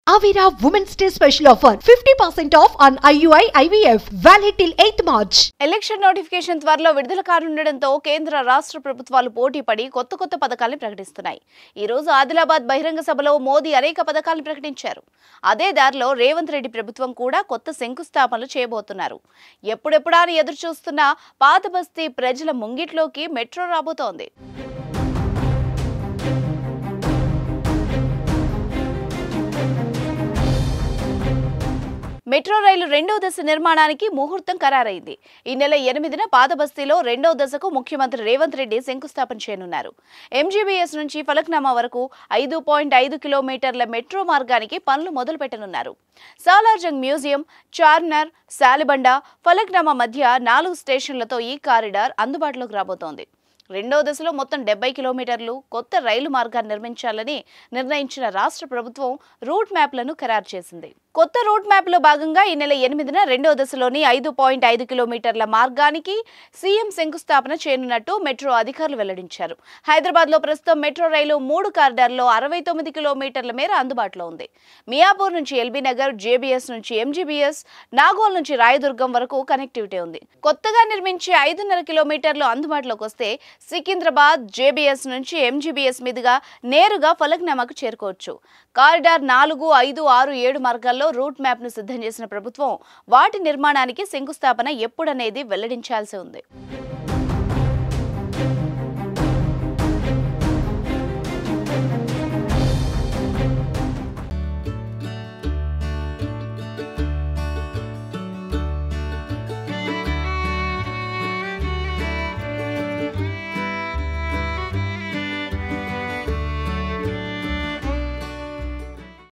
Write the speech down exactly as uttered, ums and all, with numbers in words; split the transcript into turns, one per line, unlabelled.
Avira Women's Day special offer fifty percent off on I U I I V F valid till eighth March.
Election notification త్వరలో విడుదల కానుండడంతో కేంద్ర రాష్ట్ర ప్రభుత్వాలు పోటీ పడి కొత్త కొత్త పథకాలను ప్రకటిస్తున్నాయి. ఈ రోజు ఆదిలాబాద్ బహిరంగ సభలో మోదీ అనేక పథకాలను ప్రకటించారు. అదే దారిలో రేవంత్ రెడ్డి ప్రభుత్వం కూడా కొత్త శంకుస్థాపనలు చేయబోతున్నారు. ఎప్పుడెప్పుడా అని ఎదురు చూస్తున్న పాత బస్తీ ప్రజల ముంగిట్లోకి మెట్రో రాబోతోంది. మెట్రో రైలు రెండవ దశ నిర్మాణానికి ముహూర్తం ఖరారైంది. ఈ నెల ఎనిమిదిన పాత బస్తీలో రెండవ దశకు ముఖ్యమంత్రి రేవంత్ రెడ్డి శంకుస్థాపన చేయనున్నారు. ఎంజీబీఎస్ నుంచి ఫలక్నామా వరకు ఐదు పాయింట్ ఐదు కిలోమీటర్ల మెట్రో మార్గానికి పనులు మొదలు పెట్టనున్నారు. సాలార్జంగ్ మ్యూజియం, చార్మినార్, సాలిబండ, ఫలక్నామా మధ్య నాలుగు స్టేషన్లతో ఈ కారిడార్ అందుబాటులోకి రాబోతోంది. రెండవ దశలో మొత్తం డెబ్బై కిలోమీటర్లు కొత్త రైలు మార్గాన్ని నిర్మించాలని నిర్ణయించిన రాష్ట్ర ప్రభుత్వం రూట్ మ్యాప్లను ఖరారు చేసింది. కొత్త రూట్ మ్యాప్ లో భాగంగా ఈ నెల ఎనిమిదిన రెండవ దశలోని ఐదు పాయింట్ ఐదు కిలోమీటర్ల మార్గానికి సీఎం శంకుస్థాపన చేయనున్నట్టు మెట్రో అధికారులు వెల్లడించారు. హైదరాబాద్ లో ప్రస్తుతం మెట్రో రైలు మూడు కారిడార్లో అరవై తొమ్మిది కిలోమీటర్ల మేర అందుబాటులో ఉంది. మియాపూర్ నుంచి ఎల్బీ నగర్, జేబీఎస్ నుంచి ఎంజీబీఎస్, నాగోల్ నుంచి రాయదుర్గం వరకు కనెక్టివిటీ ఉంది. కొత్తగా నిర్మించే ఐదున్నర కిలోమీటర్లు అందుబాటులోకి వస్తే సికింద్రాబాద్, జేబీఎస్ నుంచి ఎంజీబీఎస్ మీదుగా నేరుగా ఫలక్నామాకు చేరుకోవచ్చు. కారిడార్ నాలుగు, ఐదు, ఆరు, ఏడు మార్గాల్లో రూట్ మ్యాప్ ను సిద్ధం చేసిన ప్రభుత్వం వాటి నిర్మాణానికి శంకుస్థాపన ఎప్పుడనేది వెల్లడించాల్సి ఉంది.